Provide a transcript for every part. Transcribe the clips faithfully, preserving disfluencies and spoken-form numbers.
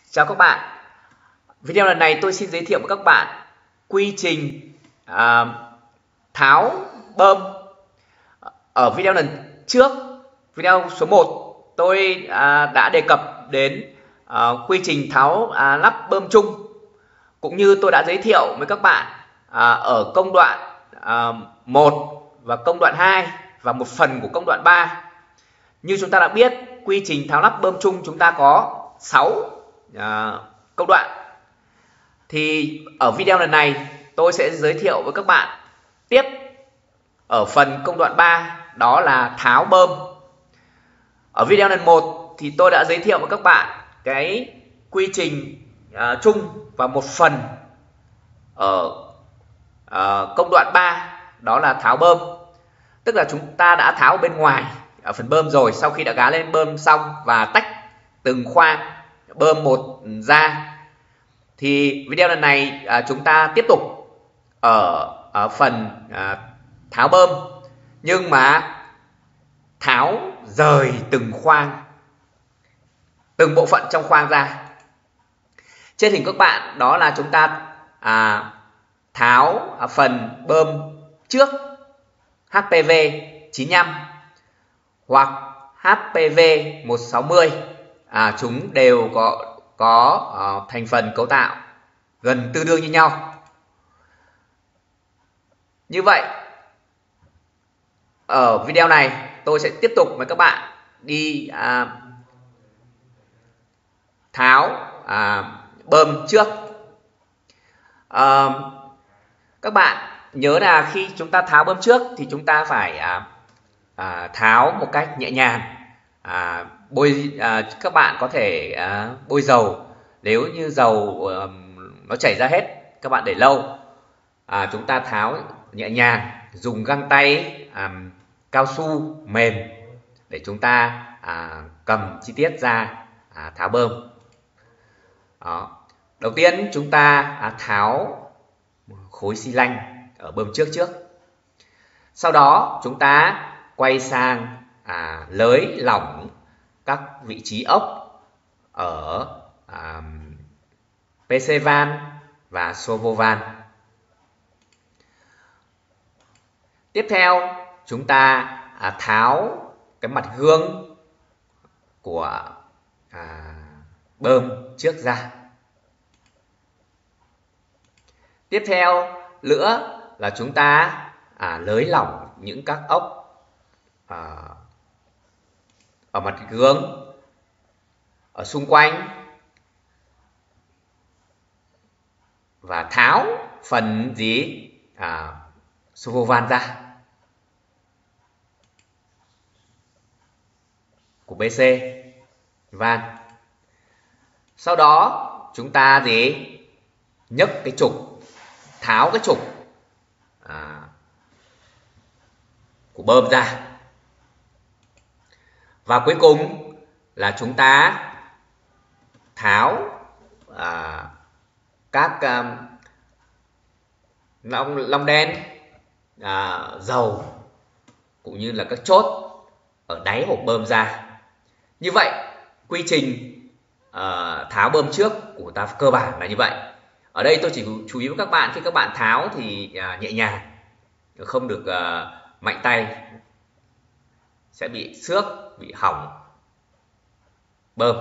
Chào các bạn. Video lần này tôi xin giới thiệu với các bạn quy trình à, tháo bơm. Ở video lần trước, video số một, tôi à, đã đề cập đến à, quy trình tháo à, lắp bơm chung, cũng như tôi đã giới thiệu với các bạn à, ở công đoạn à, một và công đoạn hai và một phần của công đoạn ba. Như chúng ta đã biết, quy trình tháo lắp bơm chung chúng ta có sáu à, công đoạn. Thì ở video lần này tôi sẽ giới thiệu với các bạn tiếp ở phần công đoạn ba, đó là tháo bơm. Ở video lần một thì tôi đã giới thiệu với các bạn cái quy trình à, chung và một phần ở à, công đoạn ba, đó là tháo bơm. Tức là chúng ta đã tháo bên ngoài ở phần bơm rồi, sau khi đã gá lên bơm xong và tách từng khoang bơm một ra. Thì video lần này à, chúng ta tiếp tục ở, ở phần à, tháo bơm, nhưng mà tháo rời từng khoang, từng bộ phận trong khoang ra. Trên hình các bạn đó là chúng ta à, tháo à, phần bơm trước H P V chín lăm hoặc H P V một sáu mươi. À, chúng đều có có uh, thành phần cấu tạo gần tương đương như nhau. Như vậy ở video này tôi sẽ tiếp tục với các bạn đi à, tháo à, bơm trước. À, các bạn nhớ là khi chúng ta tháo bơm trước thì chúng ta phải à, à, tháo một cách nhẹ nhàng. À, bôi à, các bạn có thể à, bôi dầu, nếu như dầu à, nó chảy ra hết, các bạn để lâu. À, chúng ta tháo nhẹ nhàng, dùng găng tay à, cao su mềm để chúng ta à, cầm chi tiết ra à, tháo bơm. Đó. Đầu tiên chúng ta à, tháo khối xi lanh ở bơm trước trước. Sau đó chúng ta quay sang à, lới lỏng các vị trí ốc ở à, pê xê van và servo van. Tiếp theo chúng ta à, tháo cái mặt gương của à, bơm trước ra. Tiếp theo nữa là chúng ta à, lới lỏng những các ốc à, ở mặt gương, ở xung quanh, và tháo phần gì à, servo van ra của bê xê van. Sau đó chúng ta gì nhấc cái trục, tháo cái trục à, của bơm ra. Và cuối cùng là chúng ta tháo à, các um, long, long đen, à, dầu cũng như là các chốt ở đáy hộp bơm ra. Như vậy quy trình à, tháo bơm trước của ta cơ bản là như vậy. Ở đây tôi chỉ chú ý với các bạn, khi các bạn tháo thì à, nhẹ nhàng, không được à, mạnh tay, sẽ bị xước, bị hỏng bơm.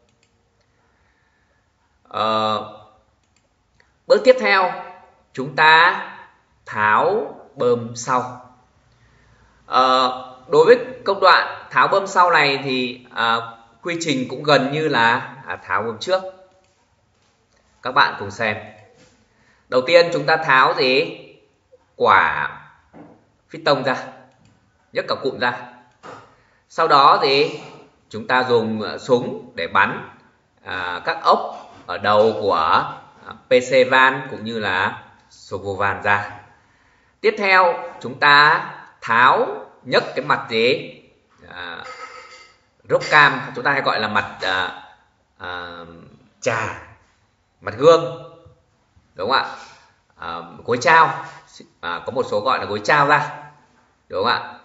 À, bước tiếp theo chúng ta tháo bơm sau. À, đối với công đoạn tháo bơm sau này thì à, quy trình cũng gần như là à, tháo bơm trước. Các bạn cùng xem. Đầu tiên chúng ta tháo gì quả piston ra, nhấc cả cụm ra. Sau đó thì chúng ta dùng súng để bắn à, các ốc ở đầu của pê xê van cũng như là servo van ra. Tiếp theo chúng ta tháo nhấc cái mặt gì à, rốc cam, chúng ta hay gọi là mặt à, à, trà, mặt gương, đúng không ạ? À, gối trao, à, có một số gọi là gối trao ra, đúng không ạ?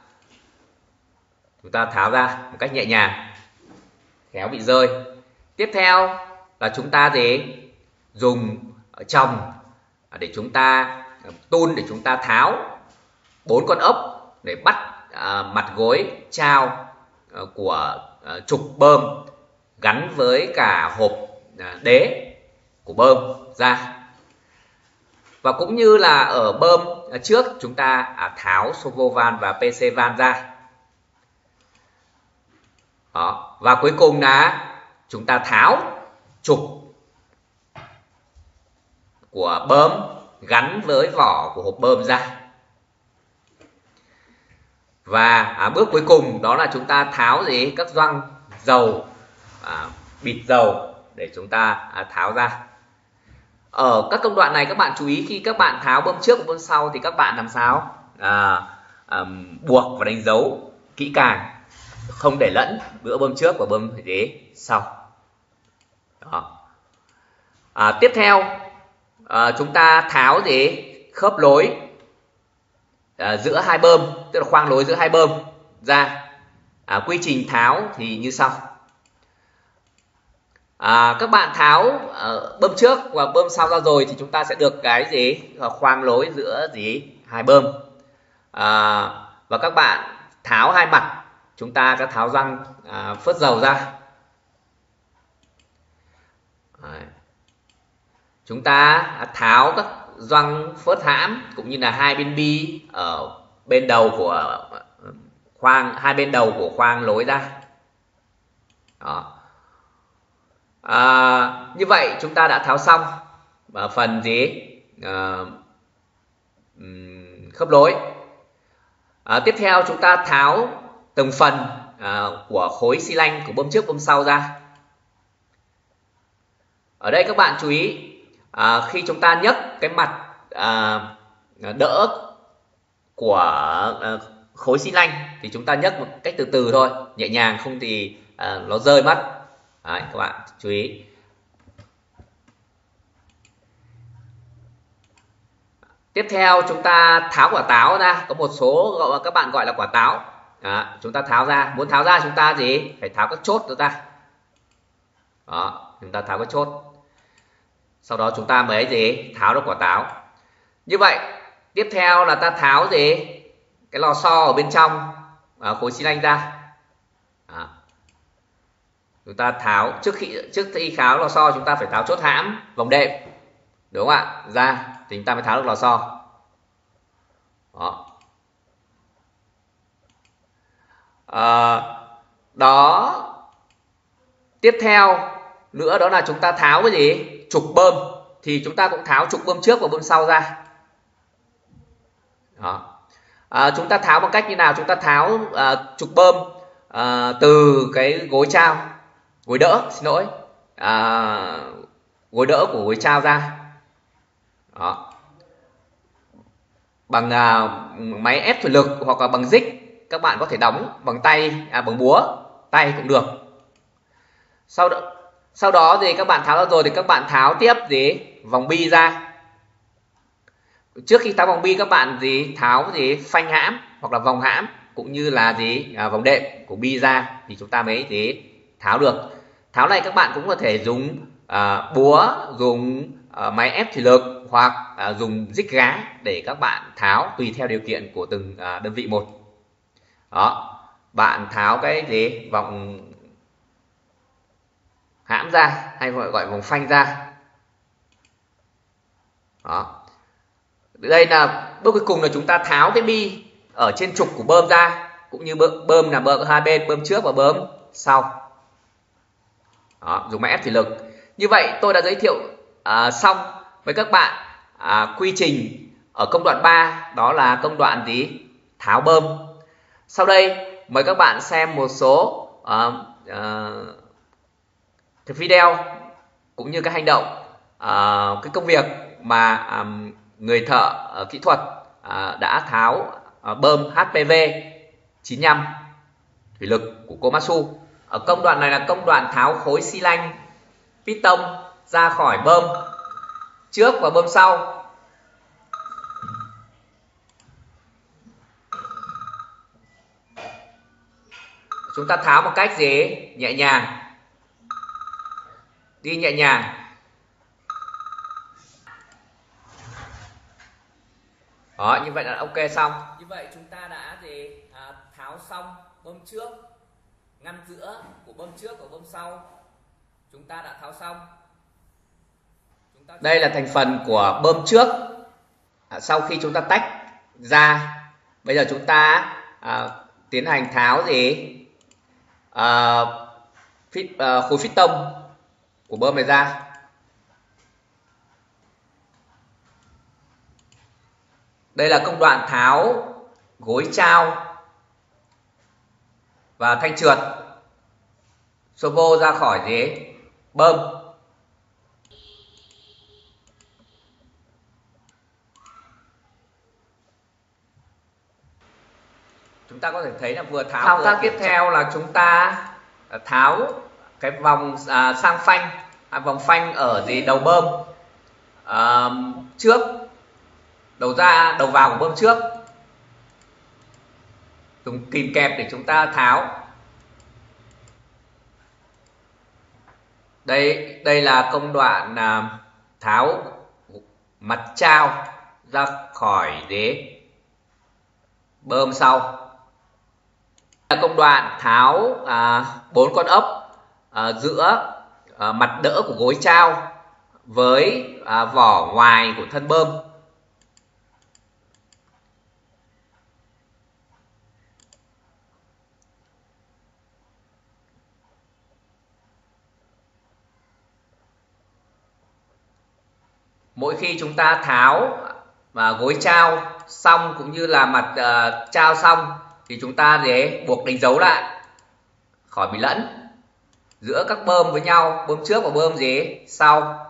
Chúng ta tháo ra một cách nhẹ nhàng, khéo bị rơi. Tiếp theo là chúng ta gì dùng trồng để chúng ta tun, để chúng ta tháo bốn con ốc để bắt à, mặt gối trao à, của à, trục bơm gắn với cả hộp à, đế của bơm ra. Và cũng như là ở bơm à, trước chúng ta à, tháo servo van và pê xê van ra. Đó. Và cuối cùng là chúng ta tháo trục của bơm gắn với vỏ của hộp bơm ra. Và à, bước cuối cùng đó là chúng ta tháo gì các gioăng dầu, à, bịt dầu để chúng ta à, tháo ra. Ở các công đoạn này các bạn chú ý khi các bạn tháo bơm trước và bơm sau thì các bạn làm sao à, à, buộc và đánh dấu kỹ càng, không để lẫn giữa bơm trước và bơm gì sau. Đó. À, tiếp theo à, chúng ta tháo gì khớp lối à, giữa hai bơm, tức là khoang lối giữa hai bơm ra. À, quy trình tháo thì như sau. À, các bạn tháo à, bơm trước và bơm sau ra rồi thì chúng ta sẽ được cái gì khoang lối giữa gì hai bơm. À, và các bạn tháo hai mặt, chúng ta có tháo răng à, phớt dầu ra. Đấy. Chúng ta tháo các gioăng phớt hãm cũng như là hai bên bi ở bên đầu của khoang, hai bên đầu của khoang lối ra. Đó. À, như vậy chúng ta đã tháo xong và phần gì à, khớp lối. À, tiếp theo chúng ta tháo từng phần à, của khối xi lanh của bơm trước bơm sau ra. Ở đây các bạn chú ý à, khi chúng ta nhấc cái mặt à, đỡ của à, khối xi lanh thì chúng ta nhấc một cách từ từ thôi, nhẹ nhàng, không thì à, nó rơi mất. Đấy, các bạn chú ý. Tiếp theo chúng ta tháo quả táo ra, có một số gọi các bạn gọi là quả táo. Đó, chúng ta tháo ra, muốn tháo ra chúng ta gì phải tháo các chốt ra. Đó, chúng ta tháo các chốt. Sau đó chúng ta mới gì tháo được quả táo. Như vậy tiếp theo là ta tháo gì cái lò xo ở bên trong à, khối xi lanh ra. Đó. Chúng ta tháo trước khi trước khi tháo lò xo chúng ta phải tháo chốt hãm vòng đệm, đúng không ạ, ra thì chúng ta mới tháo được lò xo. Đó. À, đó. Tiếp theo nữa đó là chúng ta tháo cái gì trục bơm, thì chúng ta cũng tháo trục bơm trước và bơm sau ra. Đó. À, chúng ta tháo bằng cách như nào? Chúng ta tháo à, trục bơm à, từ cái gối trao, gối đỡ, xin lỗi, à, gối đỡ của gối trao ra. Đó. Bằng à, máy ép thủy lực hoặc là bằng dích, các bạn có thể đóng bằng tay, à, bằng búa tay cũng được. Sau đó, sau đó thì các bạn tháo ra rồi thì các bạn tháo tiếp gì vòng bi ra. Trước khi tháo vòng bi các bạn gì tháo gì phanh hãm hoặc là vòng hãm cũng như là gì à, vòng đệm của bi ra thì chúng ta mới gì tháo được. Tháo này các bạn cũng có thể dùng à, búa, dùng à, máy ép thủy lực hoặc à, dùng dích gá để các bạn tháo tùy theo điều kiện của từng à, đơn vị một. Đó, bạn tháo cái gì vòng hãm ra hay gọi gọi vòng phanh ra. Đó. Đây là bước cuối cùng là chúng ta tháo cái bi ở trên trục của bơm ra, cũng như bơm, bơm là bơm hai bên, bơm trước và bơm sau. Đó, dùng máy ép thủy lực. Như vậy tôi đã giới thiệu à, xong với các bạn à, quy trình ở công đoạn ba, đó là công đoạn gì tháo bơm. Sau đây mời các bạn xem một số à, à, cái video cũng như các hành động, à, cái công việc mà à, người thợ uh, kỹ thuật uh, đã tháo uh, bơm hát pê vê chín mươi lăm thủy lực của Komatsu. Ở công đoạn này là công đoạn tháo khối xi lanh piston ra khỏi bơm trước và bơm sau. Chúng ta tháo một cách gì nhẹ nhàng. đi nhẹ nhàng. Đó, như vậy là ok xong. Như vậy chúng ta đã gì à, tháo xong bơm trước, ngăn giữa của bơm trước và bơm sau. Chúng ta đã tháo xong. Chúng ta đây là thành phần của bơm trước. À, sau khi chúng ta tách ra, bây giờ chúng ta à, tiến hành tháo gì à, phít, à, khối phít tông của bơm này ra. Đây là công đoạn tháo gối trao và thanh trượt servo ra khỏi gì bơm. Chúng ta có thể thấy là vừa tháo. Thao tác tiếp theo là chúng ta tháo cái vòng à, sang phanh, à, vòng phanh ở gì đầu bơm à, trước, đầu ra đầu vào của bơm trước, dùng kìm kẹp để chúng ta tháo. Đây đây là công đoạn à, tháo mặt trao ra khỏi đế bơm sau. Là công đoạn tháo à, bốn con ốc à, giữa à, mặt đỡ của gối trao với à, vỏ ngoài của thân bơm. Mỗi khi chúng ta tháo và gối trao xong cũng như là mặt uh, trao xong thì chúng ta để buộc đánh dấu lại khỏi bị lẫn giữa các bơm với nhau, bơm trước và bơm gì sau.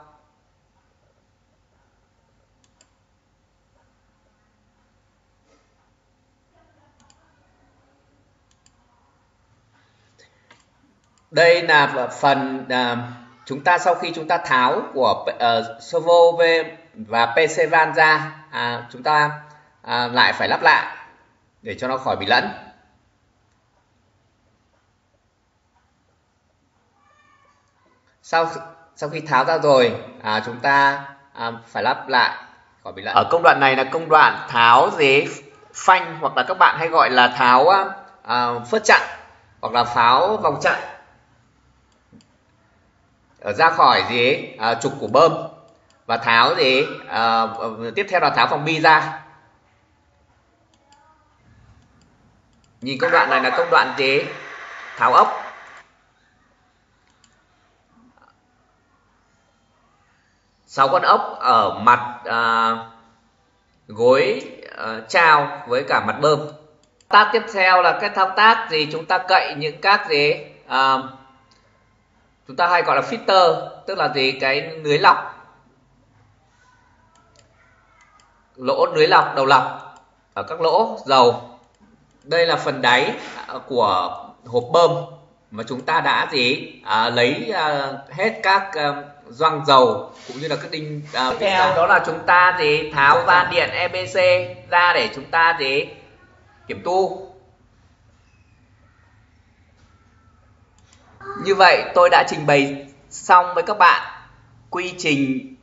Đây là phần uh, chúng ta sau khi chúng ta tháo của uh, servo và pê xê van ra, à, chúng ta à, lại phải lắp lại để cho nó khỏi bị lẫn. Sau sau khi tháo ra rồi, à, chúng ta à, phải lắp lại khỏi bị lẫn. Ở công đoạn này là công đoạn tháo gì phanh, hoặc là các bạn hay gọi là tháo à, phớt chặn hoặc là pháo vòng chặn ở ra khỏi gì à, trục của bơm, và tháo gì à, tiếp theo là tháo vòng bi ra. Nhìn công đoạn này là công đoạn gì tháo ốc. Sáu con ốc ở mặt à, gối à, trao với cả mặt bơm. Thao tác tiếp theo là cái thao tác gì chúng ta cậy những các gì à, chúng ta hay gọi là filter, tức là gì cái lưới lọc, lỗ lưới lọc, đầu lọc ở các lỗ dầu. Đây là phần đáy của hộp bơm mà chúng ta đã gì à, lấy à, hết các à, gioăng dầu cũng như là các đinh. À, tiếp theo đó là chúng ta gì tháo van điện e bê xê ra để chúng ta gì kiểm tu. Như vậy tôi đã trình bày xong với các bạn quy trình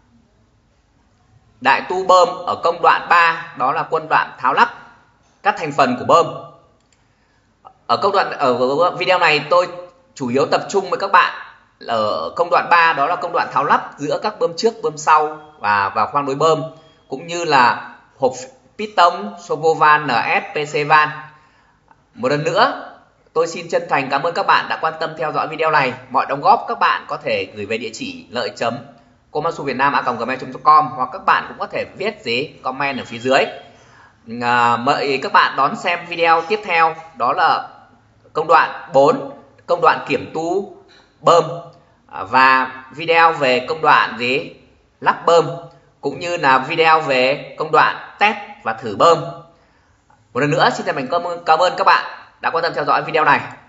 đại tu bơm ở công đoạn ba, đó là công đoạn tháo lắp các thành phần của bơm. Ở công đoạn ở video này tôi chủ yếu tập trung với các bạn ở công đoạn ba, đó là công đoạn tháo lắp giữa các bơm trước, bơm sau và vào khoang nối bơm, cũng như là hộp piston, servo van, en ét, pê xê van. Một lần nữa tôi xin chân thành cảm ơn các bạn đã quan tâm theo dõi video này. Mọi đóng góp các bạn có thể gửi về địa chỉ lợi chấm komatsu vietnam a còng gmail chấm com, hoặc các bạn cũng có thể viết gì comment ở phía dưới. À, mời các bạn đón xem video tiếp theo, đó là công đoạn bốn, công đoạn kiểm tu bơm, và video về công đoạn gì lắp bơm, cũng như là video về công đoạn test và thử bơm. Một lần nữa xin chân thành cảm ơn các bạn đã quan tâm theo dõi video này.